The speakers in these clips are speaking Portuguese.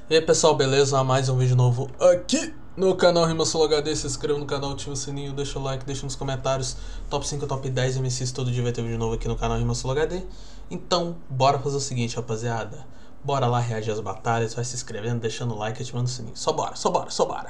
E aí pessoal, beleza? Mais um vídeo novo aqui no canal RimaSoloHD. Se inscreva no canal, ativa o sininho, deixa o like, deixa nos comentários top 5, top 10 MCs. Todo dia vai ter vídeo novo aqui no canal RimaSoloHD. Então, bora fazer o seguinte, rapaziada. Bora lá reagir às batalhas, vai se inscrevendo, deixando o like, ativando o sininho. Só bora, só bora, só bora.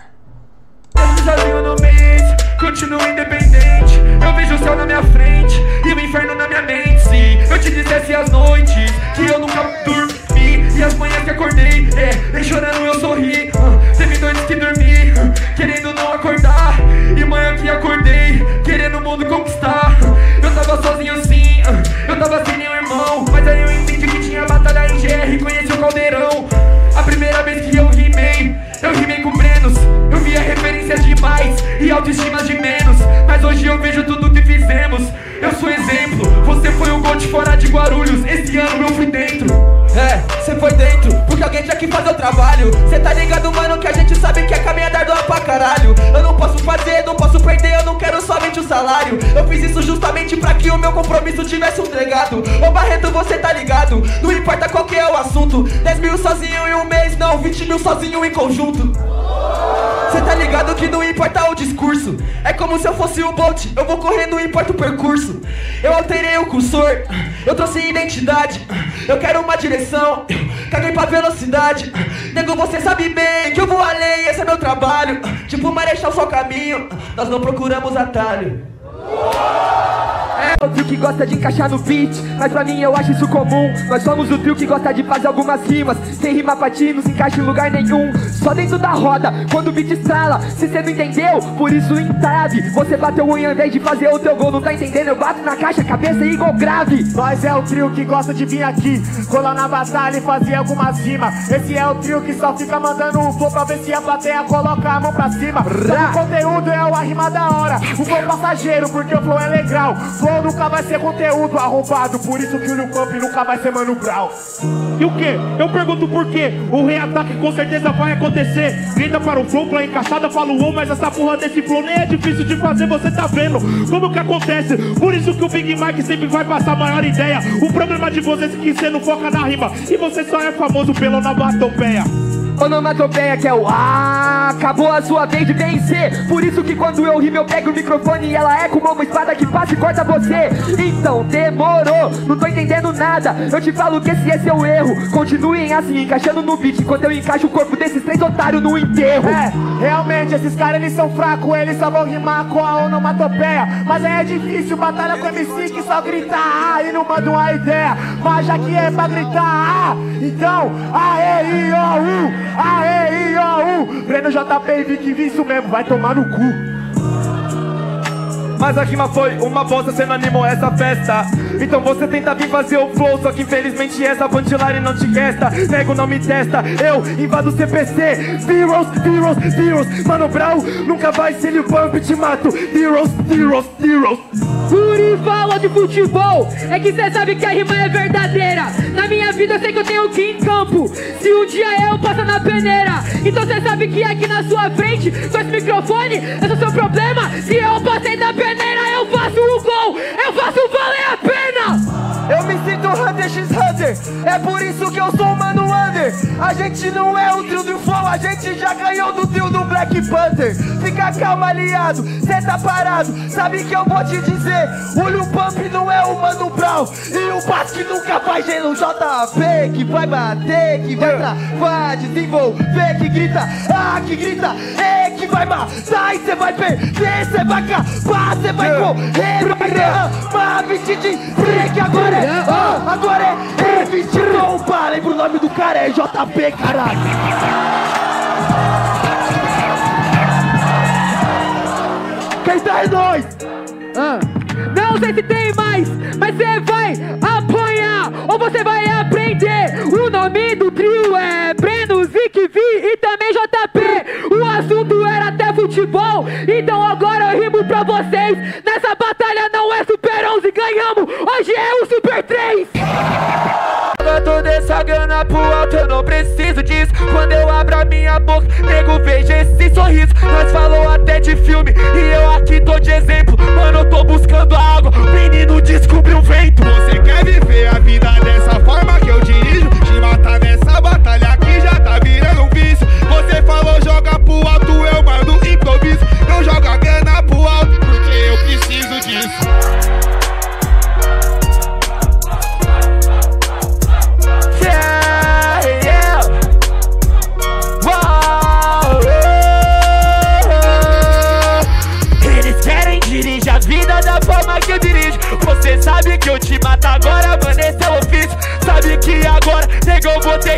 Sozinho no mês, continuo independente. Eu vejo o céu na minha frente e o inferno na minha mente. Se eu te dissesse as noites que eu nunca dormi e as manhãs que acordei, nem chorando eu sorri. Teve noites que dormi, querendo não acordar, e manhã que acordei, querendo o mundo conquistar. Eu tava sozinho sim, eu tava sem nenhum irmão, mas aí eu entendi que tinha batalha em GR e conheci o Caldeirão. A primeira vez que eu rimei com Brenos. Eu via referências demais e autoestimas de menos, mas hoje eu vejo tudo que fizemos. Eu sou exemplo, você foi o GOAT fora de Guarulhos, esse ano eu fui dentro. Cê foi dentro, porque alguém tinha que fazer o trabalho. Cê tá ligado, mano, que a gente sabe que a caminhada doa pra caralho. Eu não posso fazer, não posso perder, eu não quero somente o salário. Eu fiz isso justamente pra que o meu compromisso tivesse um legado. Ô Barreto, você tá ligado, não importa qual que é o assunto. 10 mil sozinho em um mês, não, 20 mil sozinho em conjunto. Cê tá ligado que não importa o discurso, é como se eu fosse o Bolt, eu vou correndo, não importa o percurso. Eu alterei o cursor, eu trouxe identidade, eu quero uma direção, caguei pra velocidade. Nego, você sabe bem que eu vou além, esse é meu trabalho. Tipo Marechal Só Caminho, nós não procuramos atalho. É o trio que gosta de encaixar no beat, mas pra mim eu acho isso comum. Nós somos o trio que gosta de fazer algumas rimas sem rima pra ti, não se encaixa em lugar nenhum. Só dentro da roda, quando o beat estrala. Se cê não entendeu, por isso entrave. Você bateu o em vez de fazer o teu gol, não tá entendendo? Eu bato na caixa, cabeça e igual grave. Nós é o trio que gosta de vir aqui, colar na batalha e fazer algumas rimas. Esse é o trio que só fica mandando um flow pra ver se a plateia coloca a mão pra cima. O conteúdo é uma rima da hora, o flow passageiro, porque o flow é legal. Flow nunca vai ser conteúdo arrombado, por isso que o Lil Pump nunca vai ser Mano Brown. E o quê? Eu pergunto por quê? O reataque com certeza vai acontecer. Grita para o flow, pra encaixada fala o mas essa porra desse flow nem é difícil de fazer, você tá vendo como que acontece. Por isso que o Big Mike sempre vai passar a maior ideia. O problema de vocês é que você não foca na rima e você só é famoso pela onomatopeia. Onomatopeia que é o acabou a sua vez de vencer. Por isso que quando eu rimo eu pego o microfone e ela é como uma espada que passa e corta você. Então demorou, não tô entendendo nada. Eu te falo que esse é seu erro. Continuem assim, encaixando no beat, enquanto eu encaixo o corpo desses 3 otários no enterro. Realmente esses caras eles são fracos, eles só vão rimar com a onomatopeia. Mas aí é difícil, batalha com MC que só grita e não manda uma ideia. Mas já que é pra gritar então aê, i, ó, aê, i, ó, Breno JP e Vic Vi, isso mesmo, vai tomar no cu. Mas a rima foi uma bosta, cê não animou essa festa. Então você tenta vir fazer o flow, só que infelizmente essa punchline não te resta. Nego não me testa, eu invado o CPC. Heroes, Mano Brown nunca vai ser Lil Pump, te mato. Heroes. Puri fala de futebol, é que cê sabe que a rima é verdadeira. Na minha vida eu sei que eu tenho que ir em campo, se um dia eu passar na peneira. Então cê sabe que aqui na sua frente, com esse microfone, esse é o seu problema. Se eu passei na peneira, eu faço o gol, eu faço valer a pena. Eu me sinto Hunter x Hunter, é por isso que eu sou o Mano Under. A gente não é o trio do flow, a gente já ganhou do trio do Black Panther. Fica calma, aliado, cê tá parado, sabe que eu vou te dizer. O Lil Pump não é o Mano Brown e o Basque nunca vai ser o JP. Que vai bater, que vai travar, desenvolver, que grita, que grita, que vai matar e cê vai perder, cê vai acabar, cê vai correr, vai derramar, vestir de freak. Agora é 20 bomba, lembra o nome do cara, é JP, caralho. Quem tá é nós? Não sei se tem mais, mas você vai apanhar ou você vai aprender. O nome do trio é Breno, Vic Vi e também JP. O assunto era até futebol, então agora eu rimo pra vocês. Nessa batalha não é Super 11, ganhamos, hoje é o Super 3. Toda essa grana pro alto, eu não preciso disso. Quando eu abro a minha boca, nego, veja esse sorriso. Nós falou até de filme e eu aqui tô de exemplo. Mano, eu tô buscando a água, o menino descobriu o vento. Você quer viver a vida dessa forma que eu dirijo? Te matar nessa batalha aqui já tá virando um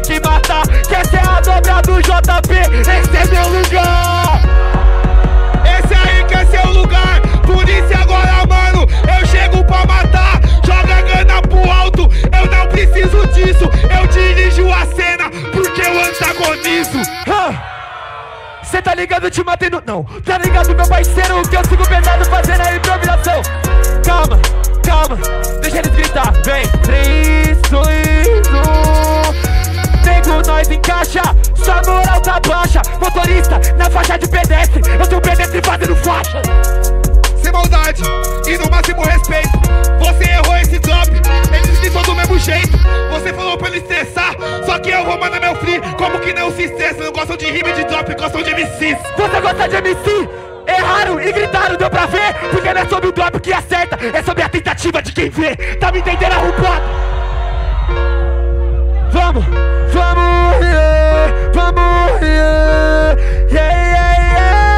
te matar, que essa é a dobra do JP, esse é meu lugar. Esse aí que é seu lugar, por isso agora, mano, eu chego pra matar. Joga a gana pro alto, eu não preciso disso. Eu dirijo a cena, porque eu antagonizo. Cê tá ligado, te matei no... Não, tá ligado, meu parceiro, que eu sigo pesado fazendo a improvisação. Calma, calma, deixa eles gritar. Vem, 3, 2, 1. Nego, nós encaixa, sua moral tá baixa. Motorista, na faixa de pedestre, eu sou pedestre fazendo faixa. Sem maldade, e no máximo respeito. Você errou esse drop, eles deslizam do mesmo jeito. Você falou pra ele estressar, só que eu vou mandar meu free. Como que não se estressa, não gostam de rima e de drop, gostam de MCs. Você gosta de MC? Erraram e gritaram, deu pra ver? Porque não é sobre o drop que acerta, é sobre a tentativa de quem vê. Tá me entendendo, arrombado? Vamos, vamos, yeah, vamos, yeah, yeah, yeah,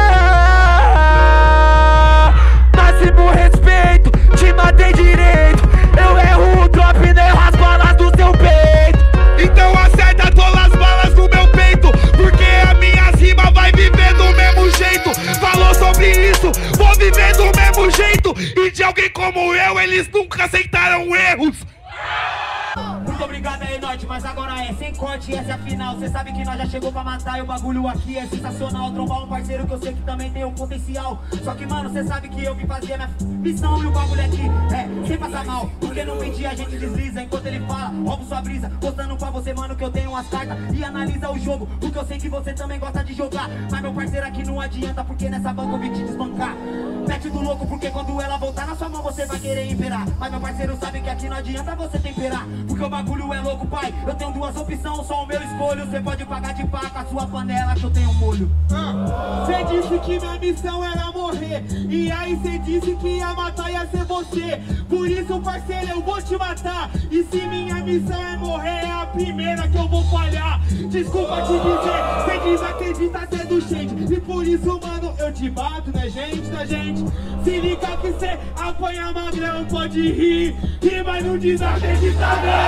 yeah. Máximo respeito, te matei direito. Eu erro o drop, nem erro as balas do seu peito. Então acerta todas as balas no meu peito, porque a minha rima vai viver do mesmo jeito. Falou sobre isso, vou viver do mesmo jeito. E de alguém como eu, eles nunca aceitaram erros. Muito obrigado aí, Norte, mas agora é sem corte, essa é a final. Cê sabe que nós já chegou pra matar e o bagulho aqui é sensacional. Trombar um parceiro que eu sei que também tem um potencial. Só que, mano, cê sabe que eu vim fazer minha missão e o bagulho aqui é sem passar mal. Porque no meio dia a gente desliza enquanto ele fala, roubo sua brisa. Mostrando pra você, mano, que eu tenho umas cartas e analisa o jogo, porque eu sei que você também gosta de jogar. Mas meu parceiro aqui não adianta, porque nessa banca eu vim te desbancar. Mete do louco, porque quando ela voltar na sua mão você vai querer imperar. Mas meu parceiro sabe que aqui não adianta você temperar, porque o bagulho é louco, pai. Eu tenho duas opções, só o meu escolho. Você pode pagar de pá com a sua panela que eu tenho molho. Cê disse que minha missão era morrer, e aí cê disse que ia matar ia ser você. Por isso, parceiro, eu vou te matar. E se minha missão é morrer, é a primeira que eu vou falhar. Desculpa te dizer, cê desacredita sendo shade. E por isso, mano, eu te bato, né, gente, da gente. Se liga que cê apanha magrão, pode rir, e mas não desacredita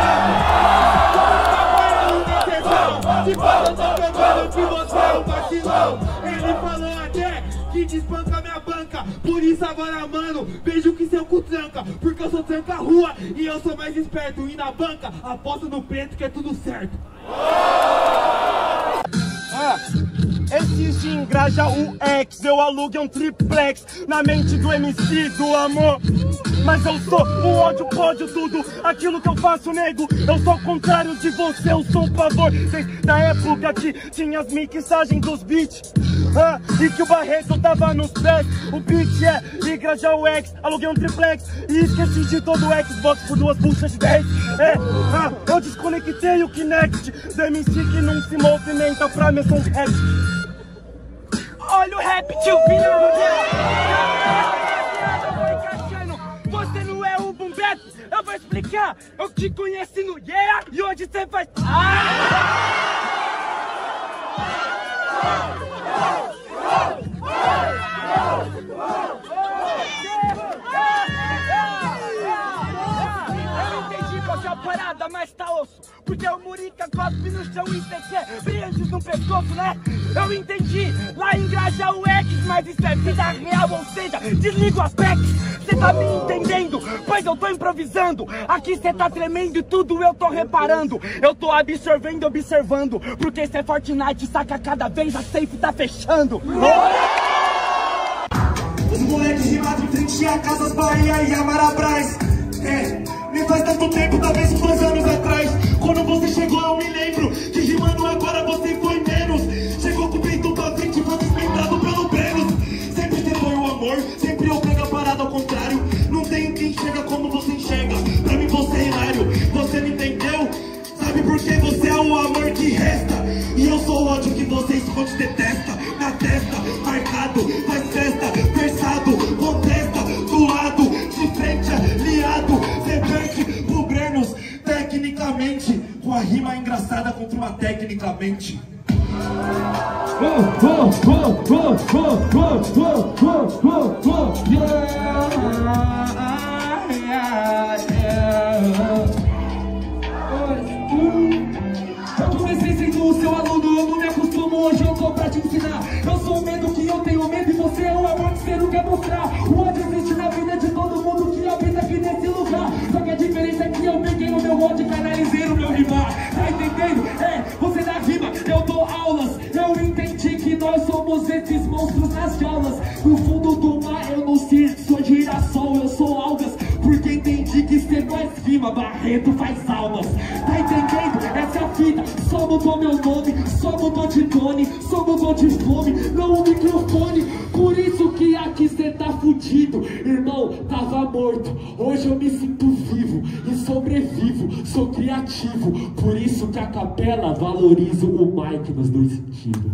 não. Se fala, eu tô cantando que você é um vacilão. Ele falou até que desbanca minha banca. Por isso agora, mano, vejo que seu cu tranca, porque eu sou tranca-rua e eu sou mais esperto. E na banca, aposto no preto que é tudo certo. Existe em Graja o X, eu aluguei um triplex na mente do MC do amor. Mas eu sou o ódio, pódio, tudo aquilo que eu faço, nego. Eu sou o contrário de você, eu sou o favor. Desde a época que tinha as mixagens dos beats, e que o Barreto tava nos pés. O beat é de Graja o X, aluguei um triplex e esqueci de todo o Xbox por 2 buchas de 10. Eu desconectei o Kinect do MC que não se movimenta pra mim, sou um rap. Olha o rap, tio Pinão. Você não é o Bumbeto, eu vou explicar. Eu te conheci no Yeah e hoje você faz... Eu entendi qual é a parada, mas tá osso. Porque o Murica cospe no chão e cê quer brilhantes no pescoço, né? Eu entendi, lá em Graja o X, mas isso é vida real, ou seja, desliga o Apex. Cê tá me entendendo? Pois eu tô improvisando. Aqui cê tá tremendo e tudo eu tô reparando. Eu tô absorvendo, observando, porque cê é Fortnite, saca cada vez a safe tá fechando. Os moleques rimados em frente a Casas Bahia e a Marabras. Nem faz tanto tempo, talvez uns 2 anos atrás. Quando você chegou eu me lembro que rimando agora você foi menos. Chegou com o peito pra frente, foi desmembrado pelo Brenos. Sempre você foi o amor, sempre eu pego a parada ao contrário. Não tem quem enxerga como você enxerga. Pra mim você é hilário, você me entendeu? Sabe por que você é o amor que resta? E eu sou o ódio que você esconde, detesta. Na testa, marcado, faz festa, versado, contesta, do lado, de frente, aliado. Cê perde pro Brenos, tecnicamente, com a rima engraçada contra uma tecnicamente. Eu comecei só pra te ensinar. Eu sou o medo que eu tenho medo e você é o amor que você não quer mostrar. O ódio existe na vida de todo mundo que habita aqui nesse lugar. Só que a diferença é que eu peguei o meu ódio e canalizei no meu rimar. Tá entendendo? Você dá rima, eu dou aulas. Eu entendi que nós somos esses monstros nas jaulas. No fundo do mar eu não sou girassol, eu sou algas. Porque entendi que cê faz rima, Barreto faz almas. Tá entendendo? Essa é a fita. Só mudou meu nome, só mudou de tone, só mudou de fome, não o microfone. Por isso que aqui cê tá fudido. Irmão, tava morto, hoje eu me sinto vivo e sobrevivo, sou criativo. Por isso que a capela valoriza o mic nos dois sentidos.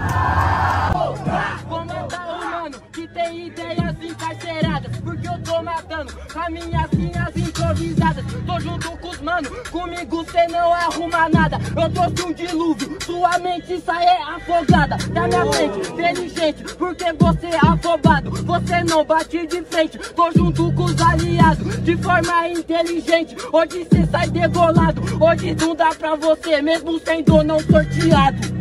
Vou matar o mano que tem ideias encarceradas, porque eu tô matando com as minhas linhas improvisadas. Tô junto com os mano, comigo cê não arruma nada. Eu trouxe um dilúvio, sua mente sai afogada. Da minha frente, inteligente, porque você é afobado. Você não bate de frente, tô junto com os aliados, de forma inteligente. Hoje cê sai degolado, hoje não dá pra você, mesmo sendo não sorteado.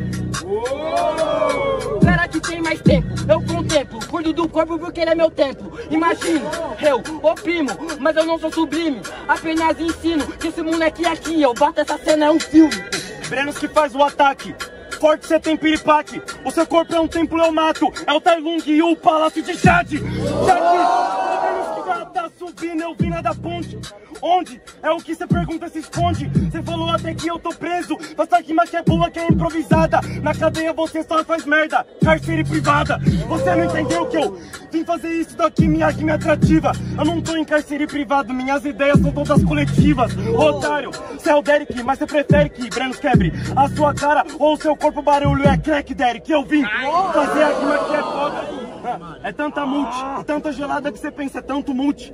Será que tem mais tempo? Eu contemplo, cuido do corpo porque ele é meu templo. Imagino, eu oprimo, mas eu não sou sublime. Apenas ensino que esse moleque aqui, eu bato essa cena, é um filme. Brenos que faz o ataque, forte cê tem piripaque. O seu corpo é um templo, eu mato. É o Tai Lung e o Palácio de Jade. Brenos que já tá subindo, eu vim da ponte. Onde? É o que cê pergunta, se esconde. Cê falou até que eu tô preso. Essa rima que é boa, que é improvisada. Na cadeia você só faz merda, cárcere privada. Você não entendeu que eu vim fazer isso daqui, minha rima é atrativa. Eu não tô em cárcere privado, minhas ideias são todas coletivas. Otário, cê é o Derek, mas cê prefere que Brenos quebre a sua cara ou o seu corpo, barulho é crack, Derek. Eu vim fazer a rima que é foda. É tanta multi, tanta gelada que você pensa, é tanto multi.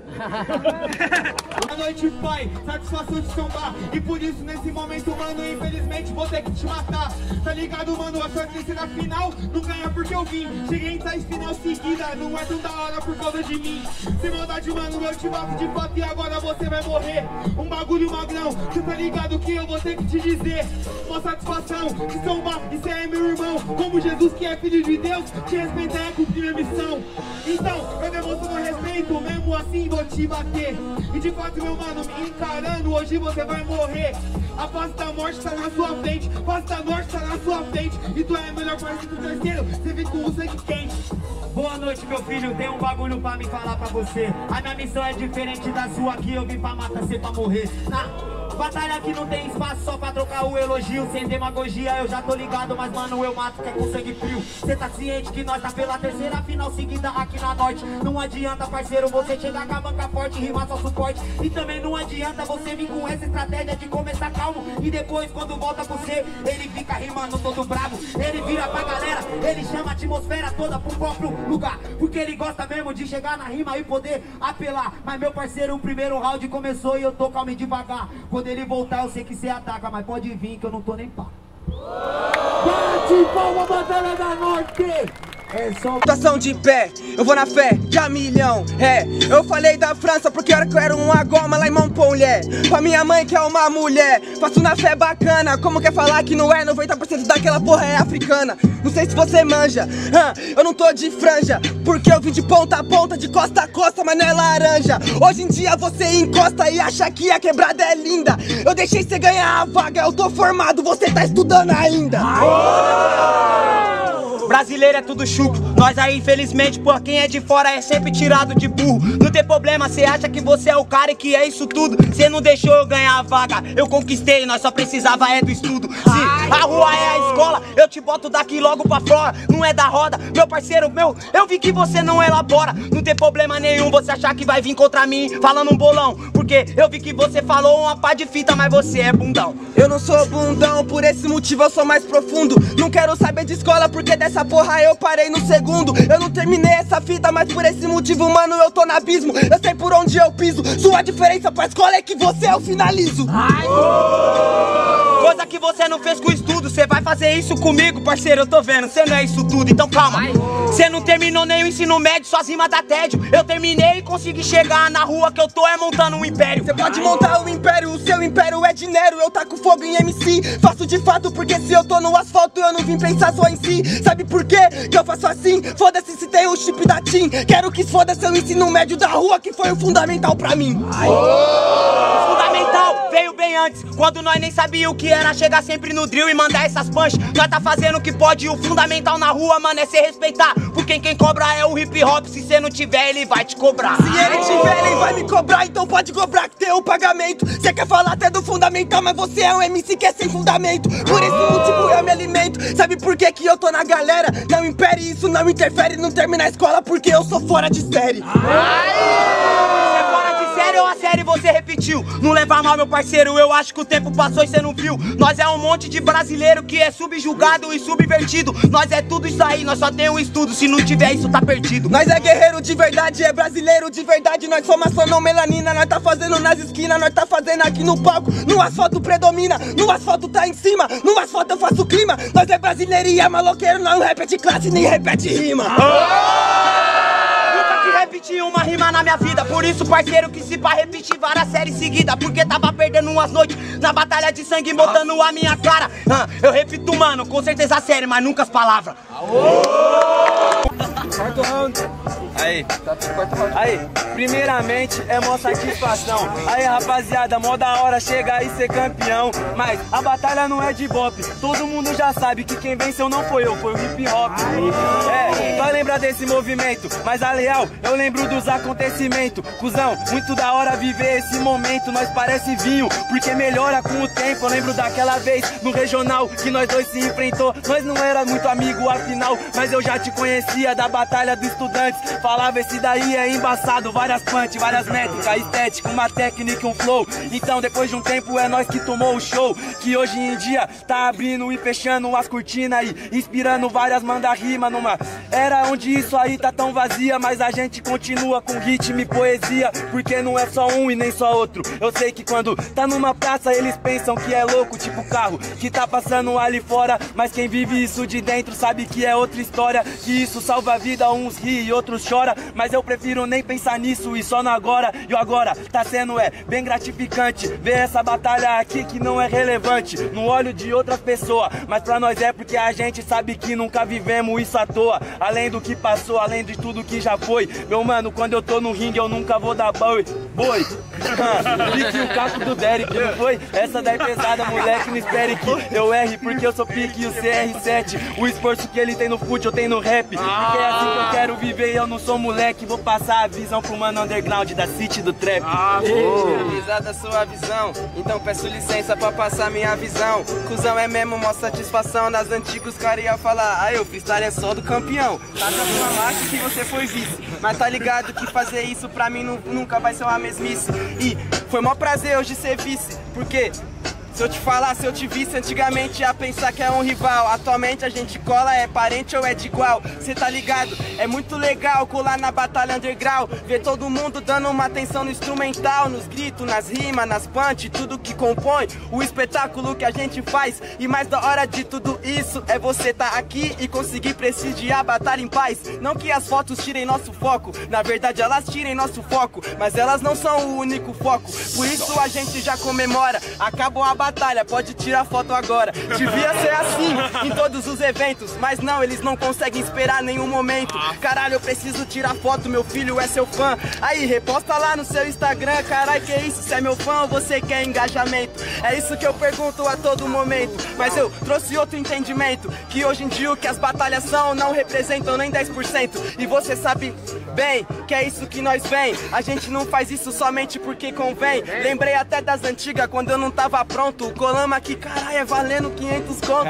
Boa noite, pai, satisfação de sambar. E por isso nesse momento, mano, infelizmente vou ter que te matar. Tá ligado, mano, a sorte na final não ganha porque eu vim. Cheguei em 6 final seguida, não é tão da hora por causa de mim. Sem maldade, mano, eu te mato de fato e agora você vai morrer. Um bagulho magrão, cê tá ligado que eu vou ter que te dizer. Uma satisfação de sambar, isso é meu irmão. Como Jesus que é filho de Deus, te respeitar é cumprir minha missão. Então, eu demonstro meu respeito, mesmo assim vou te bater. E de fato, meu mano, me encarando, hoje você vai morrer. A face da morte tá na sua frente, a face da morte tá na sua frente. E tu é melhor parceiro do terceiro, você vem com o sangue quente. Boa noite, meu filho, tem um bagulho pra me falar pra você. A minha missão é diferente da sua aqui, eu vim pra matar cê pra morrer. Batalha aqui não tem espaço só pra trocar o elogio. Sem demagogia eu já tô ligado, mas mano eu mato que é com sangue frio. Cê tá ciente que nós tá pela terceira final seguida aqui na Norte. Não adianta, parceiro, você chegar com a banca forte, rimar só suporte. E também não adianta você vir com essa estratégia de começar calmo e depois quando volta pro C, ele fica rimando todo bravo. Ele vira pra galera, ele chama a atmosfera toda pro próprio lugar. Porque ele gosta mesmo de chegar na rima e poder apelar. Mas meu parceiro, o primeiro round começou e eu tô calmo e devagar. Quando ele voltar eu sei que você ataca, mas pode vir que eu não tô nem pá. Bate palma, Batalha da Norte! É só situação de pé, eu vou na fé de a milhão. Eu falei da França porque era que eu era uma goma lá em Montpellier. Pra minha mãe que é uma mulher, faço na fé bacana. Como quer falar que não é? 90% daquela porra é africana. Não sei se você manja, eu não tô de franja, porque eu vim de ponta a ponta, de costa a costa, mas não é laranja. Hoje em dia você encosta e acha que a quebrada é linda. Eu deixei você ganhar a vaga, eu tô formado, você tá estudando ainda. Brasileiro é tudo chucro, nós aí infelizmente, por quem é de fora é sempre tirado de burro. Não tem problema, cê acha que você é o cara e que é isso tudo. Cê não deixou eu ganhar a vaga, eu conquistei, nós só precisava é do estudo. Se a rua é a escola, eu te boto daqui logo pra fora. Não é da roda, meu parceiro, eu vi que você não elabora. Não tem problema nenhum você achar que vai vir contra mim falando um bolão, porque eu vi que você falou uma pá de fita, mas você é bundão. Eu não sou bundão, por esse motivo eu sou mais profundo. Não quero saber de escola porque dessa porra eu parei no segundo. Eu não terminei essa fita, mas por esse motivo, mano, eu tô no abismo. Eu sei por onde eu piso. Sua diferença pra escola é que você eu finalizo. Coisa que você não fez com o estudo. Cê vai fazer isso comigo, parceiro, eu tô vendo. Cê não é isso tudo, então calma. Cê não terminou nem o ensino médio, suas rimas dá tédio. Eu terminei e consegui chegar na rua que eu tô montando um império. Cê pode montar um império, o seu império é dinheiro. Eu taco fogo em MC, faço de fato. Porque se eu tô no asfalto eu não vim pensar só em si. Sabe por quê que eu faço assim? Foda-se se tem o chip da TIM. Quero que foda seu ensino médio da rua, que foi o fundamental pra mim. O fundamental veio bem antes, quando nós nem sabia o que era chegar sempre no drill e mandar essas punch. Nós tá fazendo o que pode e o fundamental na rua, mano, é se respeitar. Porque quem cobra é o hip hop, se cê não tiver ele vai te cobrar. Se ele tiver ele vai me cobrar, então pode cobrar que tem o pagamento. Cê quer falar até do fundamental, mas você é um MC que é sem fundamento. Por isso o tipo eu me alimento. Sabe por que que eu tô na galera? Não impere, isso não interfere, não termina a escola porque eu sou fora de série. Sério ou a série você repetiu? Não leva mal, meu parceiro, eu acho que o tempo passou e cê não viu. Nós é um monte de brasileiro que é subjugado e subvertido. Nós é tudo isso aí, nós só tem um estudo. Se não tiver isso, tá perdido. Nós é guerreiro de verdade, é brasileiro de verdade. Nós somos maçã melanina, nós tá fazendo nas esquinas. Nós tá fazendo aqui no palco, no asfalto predomina. No asfalto tá em cima, no asfalto eu faço clima. Nós é brasileiro e é maloqueiro, não repete classe, nem repete rima. Repetir uma rima na minha vida, por isso parceiro que se pá repetir várias séries seguidas. Porque tava perdendo umas noites na batalha de sangue botando a minha cara. Eu repito mano, com certeza a série, mas nunca as palavras. Quarto round. Aí, primeiramente é mó satisfação. Aí rapaziada, mó da hora chegar e ser campeão. Mas a batalha não é de bop, todo mundo já sabe que quem venceu não foi eu, foi o hip hop. Vai lembrar desse movimento, mas a real, eu lembro dos acontecimentos. Cusão, muito da hora viver esse momento. Nós parece vinho, porque melhora com o tempo. Eu lembro daquela vez no regional que nós dois se enfrentou. Nós não era muito amigo afinal, mas eu já te conhecia da batalha dos estudantes. Falava esse daí é embaçado, várias punch, várias métricas, estética, uma técnica, um flow. Então depois de um tempo é nós que tomou o show, que hoje em dia tá abrindo e fechando as cortinas e inspirando várias manda-rima numa era onde isso aí tá tão vazia. Mas a gente continua com ritmo e poesia, porque não é só um e nem só outro. Eu sei que quando tá numa praça eles pensam que é louco, tipo carro que tá passando ali fora. Mas quem vive isso de dentro sabe que é outra história, que isso salva a vida, uns ri e outros chora. Mas eu prefiro nem pensar nisso e só no agora. E o agora tá sendo bem gratificante ver essa batalha aqui que não é relevante no olho de outras pessoas, mas pra nós é porque a gente sabe que nunca vivemos isso à toa. Além do que passou, além de tudo que já foi. Meu mano, quando eu tô no ringue eu nunca vou dar boi. Pique o caco do Derek, não foi? Essa daí pesada, moleque, não espere que eu erre, porque eu sou pique e o CR7. O esforço que ele tem no fute eu tenho no rap, porque é assim que eu quero viver e eu não sou moleque. Vou passar a visão pro mano underground da city do trap. Realizada a sua visão, então peço licença pra passar minha visão. Cusão é mesmo uma satisfação. Nas antigas os caras iam falar, o freestyle é só do campeão. Tá com a sua marca que você foi vice, mas tá ligado que fazer isso pra mim nunca vai ser uma mesmice. E foi mó prazer hoje ser vice, porque se eu te falar, se eu te visse antigamente ia pensar que é um rival. Atualmente a gente cola, é parente ou é de igual. Cê tá ligado? É muito legal colar na batalha underground, ver todo mundo dando uma atenção no instrumental, nos gritos, nas rimas, nas punch, tudo que compõe o espetáculo que a gente faz. E mais da hora de tudo isso é você tá aqui e conseguir prestigiar a batalha em paz. Não que as fotos tirem nosso foco, na verdade elas tirem nosso foco, mas elas não são o único foco. Por isso a gente já comemora, acabou a batalha, pode tirar foto agora. Devia ser assim em todos os eventos, mas não, eles não conseguem esperar nenhum momento. Caralho, eu preciso tirar foto, meu filho é seu fã. Aí, reposta lá no seu Instagram. Caralho, que isso, você é meu fã ou você quer engajamento? É isso que eu pergunto a todo momento. Mas eu trouxe outro entendimento, que hoje em dia o que as batalhas são não representam nem 10%. E você sabe bem que é isso que nós vem. A gente não faz isso somente porque convém. Lembrei até das antigas, quando eu não tava pronto. O colama aqui, caralho, é valendo 500 conto.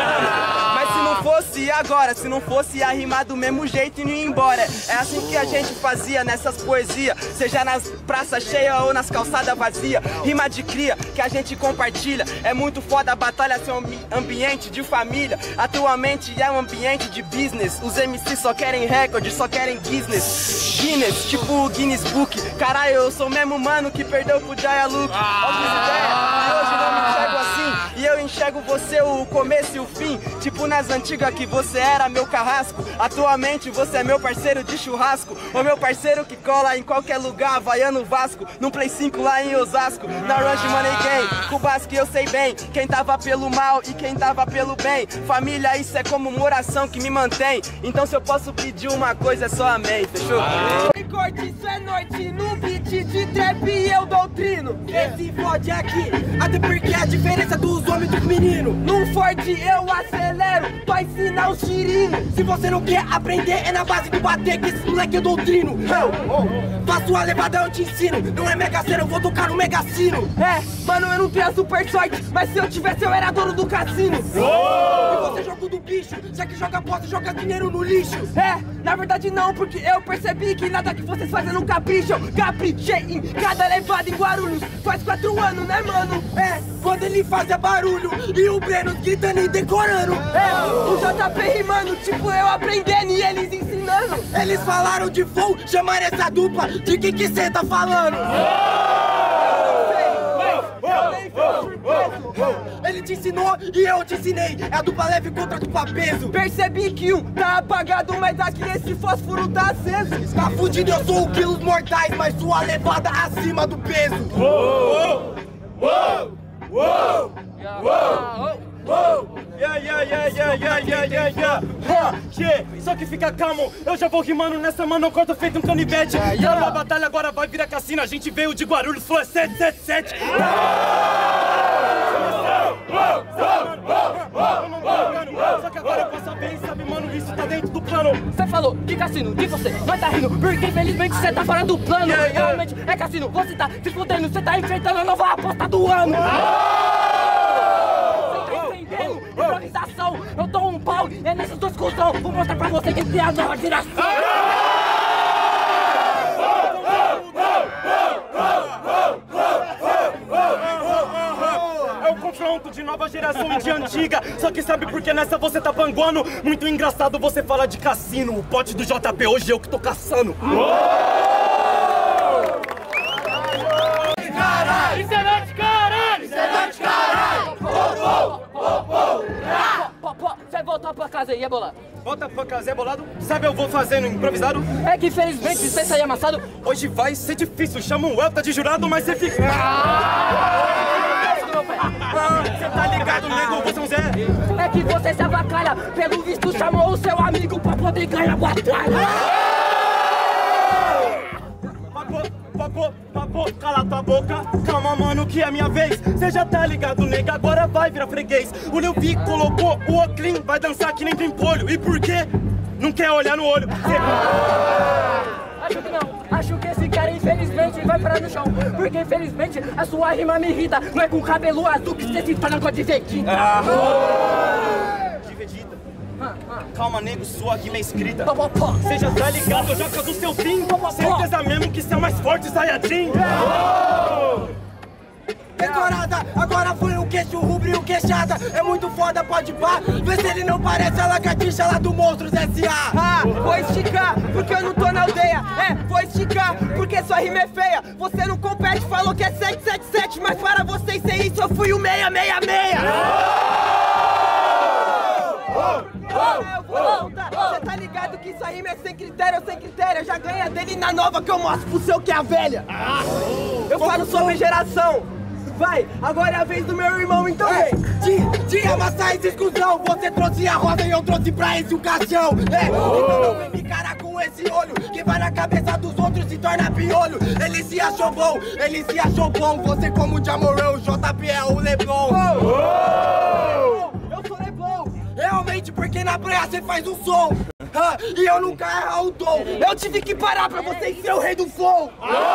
Mas se não fosse agora, se não fosse a rimar do mesmo jeito e não ir embora. É assim que a gente fazia nessas poesias, seja nas praças cheias ou nas calçadas vazias. Rima de cria que a gente compartilha. É muito foda a batalha ser um ambiente de família. Atualmente é um ambiente de business. Os MCs só querem recorde, só querem Guinness, tipo o Guinness Book. Caralho, eu sou o mesmo mano que perdeu pro Jaya Luke. Hoje não me enxergo assim, e eu enxergo você o começo e o fim. Tipo nas antigas que você era meu carrasco. Atualmente você é meu parceiro de churrasco. O meu parceiro que cola em qualquer lugar, Havaiano Vasco, num Play 5 lá em Osasco. Na Rush Money Gang, com o Basque eu sei bem quem tava pelo mal e quem tava pelo bem. Família, isso é como uma oração que me mantém. Então se eu posso pedir uma coisa é só amém, fechou? Corte, isso é noite, no beat de trap eu doutrino. Esse fode aqui, até porque a diferença dos homens e dos meninos. Num Ford eu acelero, pra ensinar os tirinos. Se você não quer aprender, é na base do bater que esse moleque eu doutrino. Faço a levada, eu te ensino. Não é mega cena, eu vou tocar no mega sino. Mano, eu não tenho a super sorte, mas se eu tivesse eu era dono do cassino. E você joga do bicho, já que joga aposta, joga dinheiro no lixo. Na verdade não, porque eu percebi que nada que vocês fazem não capricham. Caprichei em cada levada em Guarulhos. Faz 4 anos, né, mano? Quando ele fazia barulho e o Breno gritando e decorando. O JP rimando, tipo eu aprendendo e eles ensinando. Eles falaram de flow, chamaram essa dupla. De que cê tá falando? Ele te ensinou e eu te ensinei. É a dupla leve contra a dupla peso. Percebi que um tá apagado, mas aqui esse fósforo tá aceso. Tá fudido, eu sou o quilos mortais, mas sua levada acima do peso. Só que fica calmo, eu já vou rimando nessa, mano, corta feito um canivete. A batalha agora vai virar cassino, a gente veio de Guarulhos, foi 777. Só que agora eu posso saber, sabe, mano, isso tá dentro do plano. Você falou de cassino, de você vai tá rindo, porque infelizmente você tá fora do plano. Realmente é cassino, você tá se fudendo, você tá enfrentando a nova aposta do ano. Improvisação, eu dou um pau, é nessas duas cuzão. Vou mostrar pra você quem tem a nova geração. É o confronto de nova geração e de antiga. Só que sabe por que nessa você tá panguando? Muito engraçado você fala de cassino. O pote do JP hoje eu que tô caçando. Caralho! Isso é noite, caralho! Isso é noite, caralho! Você voltar pra casa aí, é bolado. Volta pra casa, é bolado? Sabe eu vou fazendo improvisado? É que infelizmente você sair amassado. Hoje vai ser difícil, chama um Elta de jurado, mas você fica... Você tá ligado, nego, você não Zé? É que você se avacalha, pelo visto chamou o seu amigo pra poder ganhar a batalha. Papo, cala tua boca, calma mano que é minha vez. Cê já tá ligado, nega, agora vai virar freguês. O Lil Vi colocou o Oclean, vai dançar que nem pimpolho. E por quê? Não quer olhar no olho. Acho que não, acho que esse cara infelizmente vai parar no chão. Porque infelizmente a sua rima me irrita. Não é com cabelo azul que você se fala com a de Vegeta. De Vegeta? Calma, nego, sua rima é escrita. Cê já tá ligado, joga do seu fim. Certeza mesmo que cê é o mais forte, Saiyajin. Decorada, agora foi o queixo rubro e o queixada. É muito foda, pode pá. Vê se ele não parece a lagartixa lá do Monstros S.A. Vou esticar, porque eu não tô na aldeia. Vou esticar, porque sua rima é feia. Você não compete, falou que é 777. Mas para vocês ser isso, eu fui o 666. Você tá ligado que isso aí é sem critério, já ganha dele na nova que eu mostro pro seu que é a velha. Eu falo sobre geração. Vai, agora é a vez do meu irmão, então de amassar esse escusão. Você trouxe a rosa e eu trouxe pra esse o caixão. Então não vem me encarar com esse olho. Quem vai na cabeça dos outros se torna piolho. Ele se achou bom. Você como o Jamorão, o JP é o Leblon. Eu sou Leblon. Realmente, porque na praia você faz um som. E eu nunca erro o tom. Eu tive que parar pra vocês ser o rei do flow.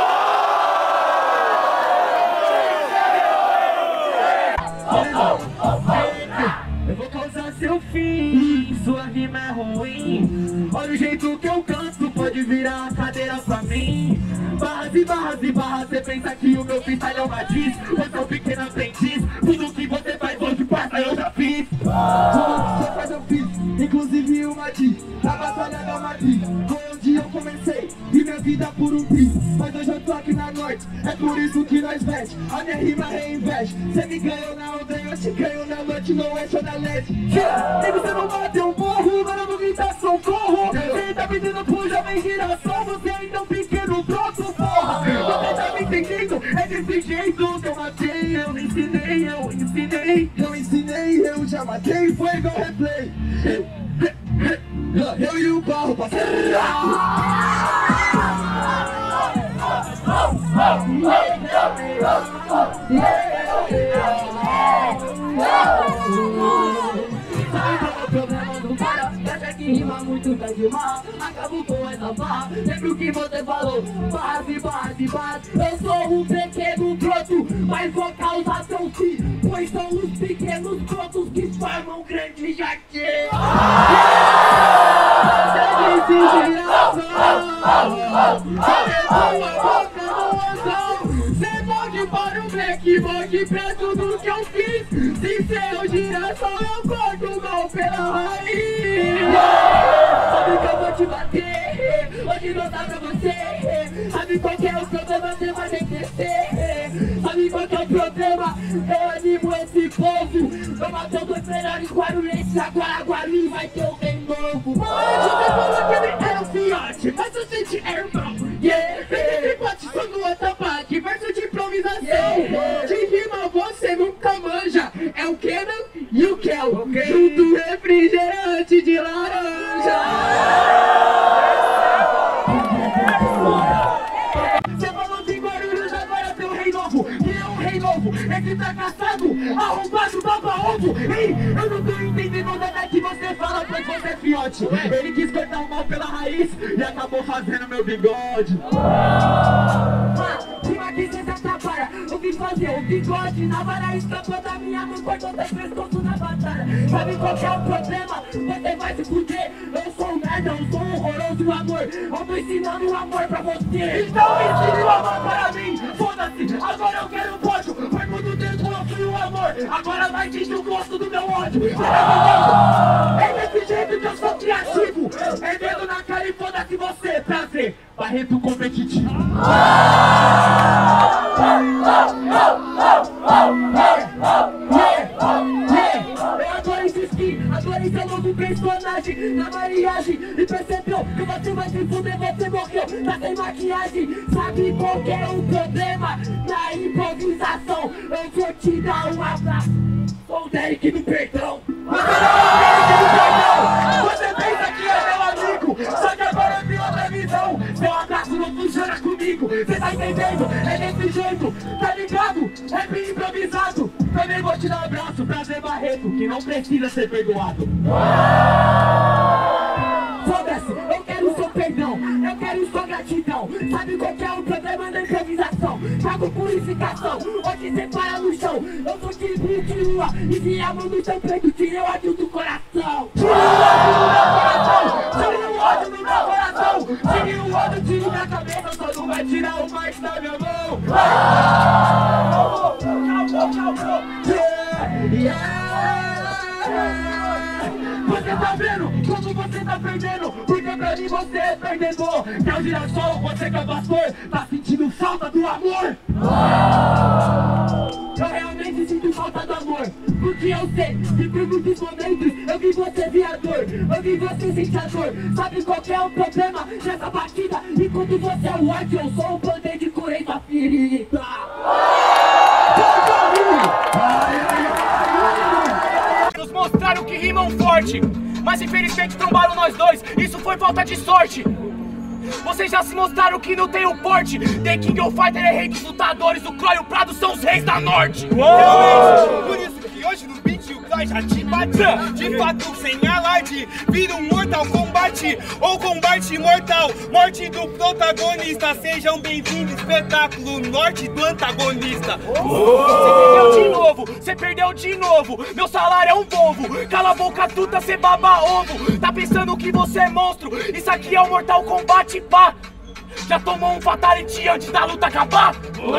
Eu vou causar seu fim, sua rima é ruim. Olha o jeito que eu canto, pode virar a cadeira pra mim. Barras e barras e barras, você pensa que o meu freestyle é uma diz. Eu sou pequeno aprendiz, tudo que você faz hoje passa eu já fiz. Você faz eu fiz, inclusive uma diz. Na batalha da Madrid, foi onde eu comecei e minha vida por um bis. Mas hoje eu tô aqui na noite, é por isso que nós veste. A minha rima reinveste. leste. Cê me ganhou na onda e eu te ganho na noite, não é show da leste. E você não bateu um morro, agora eu vou gritar socorro. Cê tá pedindo pro jovem girassol, você ainda é um pequeno broto, porra. Você tá me entendendo? É desse jeito que eu matei, eu ensinei, eu já matei, foi igual replay. Eu e o barro parceiro. Acha que rima muito pra rimar, acabo com essa barra. Lembro que você falou, barras e barras e barras. Eu sou um pequeno broto, mas vou causar seu fim, pois são os pequenos brotos que formam grande jardim. Cê pode para o black, pode pra tudo que eu fiz. Se seu girassol eu corto mal pela raiz. Sabe que eu vou te bater, hoje não dá pra você. Sabe qual que é o problema, você vai nem crescer. Sabe qual que é o problema, eu animo esse povo. Eu matei dois melhores guarulhenses, agora Guarulhos vai ter um rei novo. Você falou que ele era um fiote, mas a gente é irmão. Esse pote só no ataque, verso de improvisação. De rima você nunca manja, é o Kenan e o Kel, junto refrigerante de laranja. Você falou de Guarulhos, agora tem um rei novo. E é um rei novo, esse fracassado, arrombado, baba-ovo. Ei, eu não tô entendendo nada que você fala, pois você é fiote. Ele quis cortar o mal pela raiz e acabou fazendo meu bigode. Rima que cê se atrapalha, eu vim fazer o bigode. Na vara escapou da minha mão, cortou teu pescoço na batalha. Sabe qual que é o problema? Você vai se fuder. Eu sou um merda, eu sou um horroroso amor. Eu tô ensinando o amor pra você. Então ensine o amor para mim. Foda-se, agora eu quero um pódio. Foi muito tempo eu fui o amor, agora vai sentir o gosto do meu ódio. É desse jeito que eu sou criativo. É dedo na cara e foda-se você. Prazer, Barreto competitivo. Eu adoro esse skin, adorei seu novo personagem na mariagem. E percebeu que você vai se fuder, você morreu, tá sem maquiagem. Sabe qual que é o problema? Na improvisação, eu vou te dar um abraço. Sou o Derek do perdão. Você pensa que é meu amigo, só que agora eu tenho outra visão. Seu abraço não funciona comigo, cê tá entendendo? É desse jeito, tá ligado? É bem improvisado. Também vou te dar um abraço, prazer Barreto, que não precisa ser perdoado. Foda-se, eu quero seu perdão, eu quero sua gratidão. Sabe qual que é o problema da improvisação? Trago purificação, hoje cê para no chão. Eu sou de lua, e vi a mão no seu peito, tirei o ódio do coração. Tirei o ódio do meu coração, tirei o ódio, tirei da cabeça, só não vai tirar o mais da minha mão. Você tá vendo como você tá perdendo? Porque pra mim você é perdedor. Que é o girassol, você que é pastor, tá sentindo falta do amor? Eu realmente sinto falta do amor, porque eu sei que por muitos momentos eu vi você viador, eu vi você sentir a dor. Sabe qual que é o problema nessa batida? Enquanto você é o ódio, eu sou um band-aid, curei sua ferida. Nos mostraram que rimam forte, mas infelizmente trombaram nós dois, isso foi falta de sorte. Vocês já se mostraram que não tem o porte. The King of Fighter é rei dos lutadores, o Croy e o Prado são os reis da Norte. Realmente, por isso que hoje no beat o Croy já te bate. De fato, sem alarde, vira um Mortal Kombat ou combate mortal. Morte do protagonista, sejam bem-vindos, espetáculo norte do antagonista. Você perdeu de novo, meu salário é um Volvo. Cala a boca tuta, cê baba ovo. Tá pensando que você é monstro, isso aqui é o Mortal Kombat, pá. Já tomou um fatality antes da luta acabar?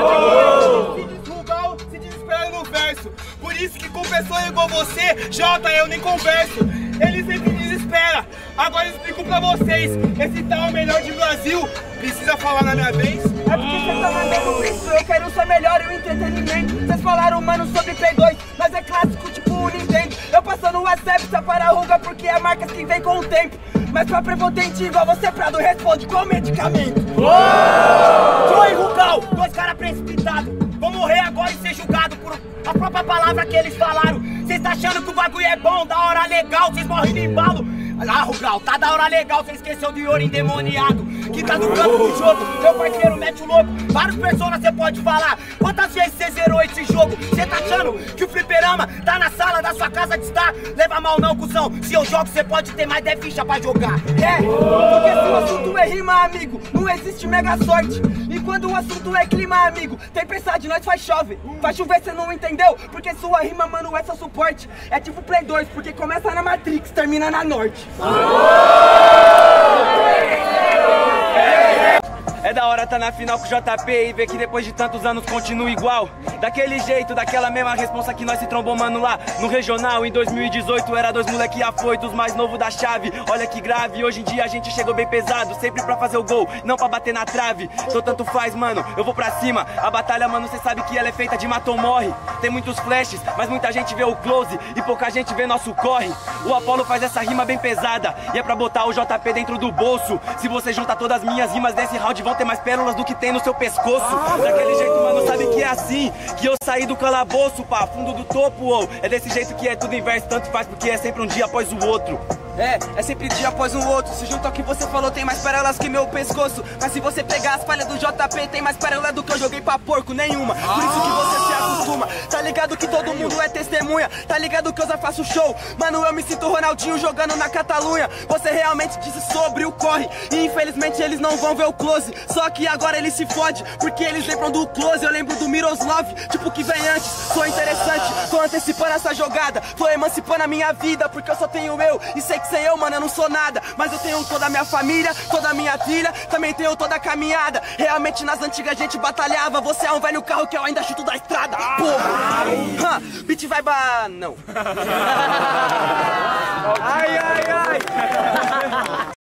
Se desespera no verso. Por isso que com pessoa igual você, Jota, eu nem converso. Ele sempre desespera, Agora eu explico pra vocês. Esse tal melhor de Brasil precisa falar na minha vez? É porque você tá mandando isso, eu quero ser melhor e o entretenimento. Vocês falaram, mano, sobre Play 2, mas é clássico tipo o Nintendo. Eu passo no WhatsApp só para a ruga porque é marcas que vem com o tempo. Mas pra prepotente igual você, Prado, responde qual medicamento? Joey Rugal, dois caras precipitados. Vou morrer agora e ser julgado por a própria palavra que eles falaram. Cês tá achando que o bagulho é bom, da hora legal, cês morrem de embalo. Ah, Rugal, tá da hora legal, cê esqueceu de ouro endemoniado que tá no campo do jogo, meu parceiro mete o louco. Vários personas cê pode falar. Quantas vezes cê zerou esse jogo? Cê tá achando que o fliperama tá na sala da sua casa de estar? Leva mal não, cuzão, se eu jogo cê pode ter mais 10 fichas pra jogar. É, porque se o assunto é rima, amigo, não existe mega sorte. E quando o assunto é clima, amigo, tempestade nós faz chove. Faz chover cê não entendeu? Porque sua rima, mano, é só suporte. É tipo Play 2, porque começa na Matrix, termina na Norte. É da hora tá na final com o JP e ver que depois de tantos anos continua igual. Daquele jeito, daquela mesma responsa que nós se trombou, mano, lá no regional. Em 2018 era dois moleque afoitos, mais novo da chave. Olha que grave, hoje em dia a gente chegou bem pesado, sempre pra fazer o gol, não pra bater na trave. Então tanto faz, mano, eu vou pra cima. A batalha, mano, cê sabe que ela é feita de mata ou morre. Tem muitos flashes, mas muita gente vê o close e pouca gente vê nosso corre. O Apollo faz essa rima bem pesada e é pra botar o JP dentro do bolso. Se você juntar todas as minhas rimas desse round, vão ter mais pérolas do que tem no seu pescoço. Daquele jeito, mano, sabe que é assim que eu saí do calabouço, pá, fundo do topo, ou é desse jeito que é tudo inverso, tanto faz porque é sempre um dia após o outro. É sempre dia após um outro. Se junto ao que você falou, tem mais pérolas que meu pescoço. Mas se você pegar as palhas do JP, tem mais pérola do que eu joguei pra porco, nenhuma. Por isso que você se acostuma. Tá ligado que todo mundo é testemunha. Tá ligado que eu já faço show. Mano, eu me sinto Ronaldinho jogando na Catalunha. Você realmente disse sobre o corre e infelizmente eles não vão ver o close. Só que agora eles se fodem, porque eles lembram do close. Eu lembro do Miroslav, tipo que vem antes. Sou interessante, tô antecipando essa jogada. Tô emancipando a minha vida, porque eu só tenho eu. E sei que sem eu, mano, eu não sou nada. Mas eu tenho toda a minha família, toda a minha trilha. Também tenho toda a caminhada. Realmente nas antigas a gente batalhava. Você é um velho carro que eu ainda chuto da estrada. Porra! Beat vai não. Ai, ai, ai.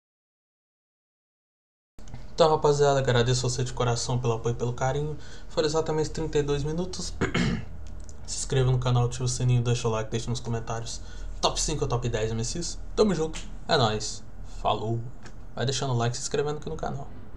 Então, rapaziada, agradeço você de coração pelo apoio e pelo carinho. Foram exatamente 32 minutos. Se inscreva no canal, ativa o sininho, deixa o like, deixa nos comentários top 5 ou top 10 MCs. Tamo junto, é nóis, falou. Vai deixando o like e se inscrevendo aqui no canal.